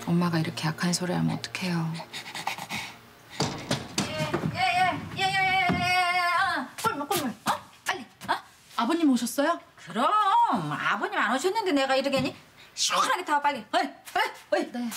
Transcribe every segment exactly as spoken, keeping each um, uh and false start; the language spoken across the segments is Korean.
엄마가 이렇게 약한 소리 하면 어떡해요. 예예예예예예예예 꿀물 꿀물 어? 빨리 어? 아버님 오셨어요? 그럼 아버님 안 오셨는데 내가 이러겠니? 시원하게 타와 빨리 어이 어이 어이 네.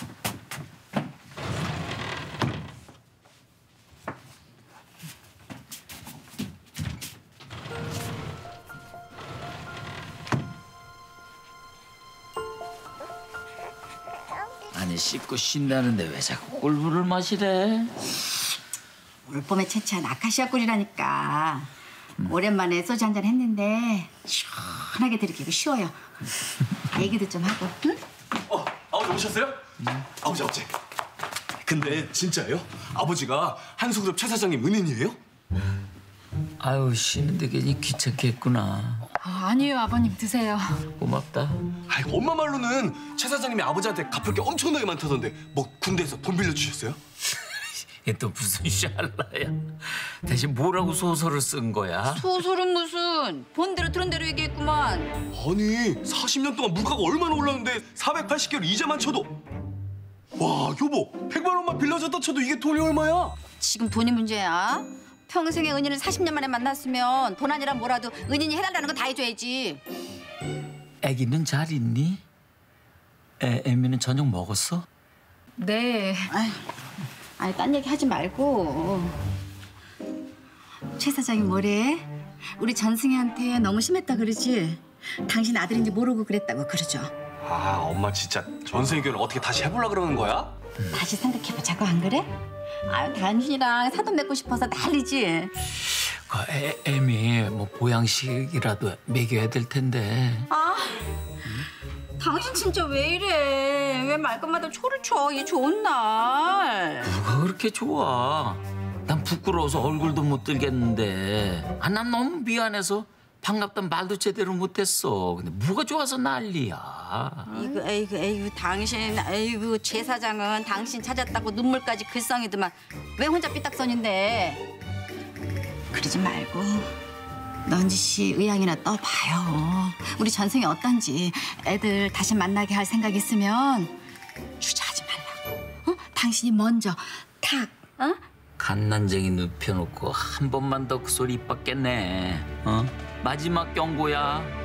아니 씻고 쉰다는데 왜 자꾸 꿀물을 마시래? 올봄에 채취한 아카시아 꿀이라니까. 음. 오랜만에 소주 한잔 했는데 시원하게 들이키고 쉬워요. 얘기도 좀 하고. 응? 어, 아버지 오셨어요? 음. 아버지, 아버지. 근데 진짜예요? 아버지가 한수그룹 최 사장님 은인이에요? 아유 쉬는데 괜히 귀찮게 했구나. 아, 아니에요 아버님 드세요. 고맙다. 아이, 엄마 말로는 최 사장님이 아버지한테 갚을 게 엄청나게 많다던데 뭐 군대에서 돈 빌려주셨어요? 얘 또 무슨 샬라야. 대신 뭐라고 소설을 쓴 거야? 소설은 무슨 본대로 들은 대로 얘기했구만. 아니 사십 년 동안 물가가 얼마나 올랐는데 사백팔십 개월 이자만 쳐도 와 여보 백만 원만 빌려줬다 쳐도 이게 돈이 얼마야? 지금 돈이 문제야? 평생의 은인을 사십 년 만에 만났으면 돈 아니라 뭐라도 은인이 해달라는 거 다 해줘야지. 애기는 잘 있니? 애, 애미는 저녁 먹었어? 네. 아휴, 아니 딴 얘기 하지 말고. 최 사장이 뭐래? 우리 전승희한테 너무 심했다 그러지? 당신 아들인지 모르고 그랬다고 그러죠. 아 엄마 진짜 전생의 교를 어떻게 다시 해보려 그러는 거야? 음. 다시 생각해보자고 안 그래? 아유 당신이랑 사돈 맺고 싶어서 난리지. 그 애, 애미 뭐 보양식이라도 먹여야 될 텐데. 아, 응? 당신 진짜 왜 이래? 왜 말끝마다 초를 쳐? 이 좋은 날. 뭐가 그렇게 좋아? 난 부끄러워서 얼굴도 못 들겠는데. 아, 난 너무 미안해서 반갑단 말도 제대로 못했어. 근데 뭐가 좋아서 난리야. 에이구, 에이구, 에이구, 당신, 에이구, 최 사장은 당신 찾았다고 눈물까지 글썽이더만 왜 혼자 삐딱선인데? 그러지 말고 넌지 씨 의향이나 떠봐요. 우리 전생이 어떤지 애들 다시 만나게 할 생각 있으면 주저하지 말라고. 어? 당신이 먼저 탁, 어? 갓난쟁이 눕혀놓고 한 번만 더 그 소리 입 받겠네. 어? 마지막 경고야.